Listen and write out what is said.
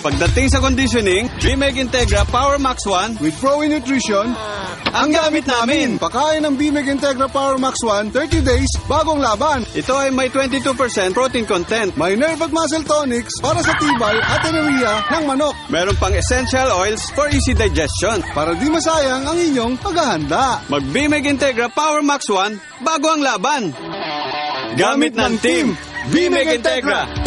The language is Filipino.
Pagdating sa conditioning, Bimeg Integra Power Max 1 with Pro Nutrition, ang gamit namin. Pakain ng Bimeg Integra Power Max 1, 30 days, bagong laban. Ito ay may 22% protein content. May nerve at muscle tonics para sa tibay at enerhiya ng manok. Meron pang essential oils for easy digestion. Para di masayang ang inyong paghahanda. Mag-Bimeg Integra Power Max 1, bago ang laban. Gamit ng team, Bimeg Integra.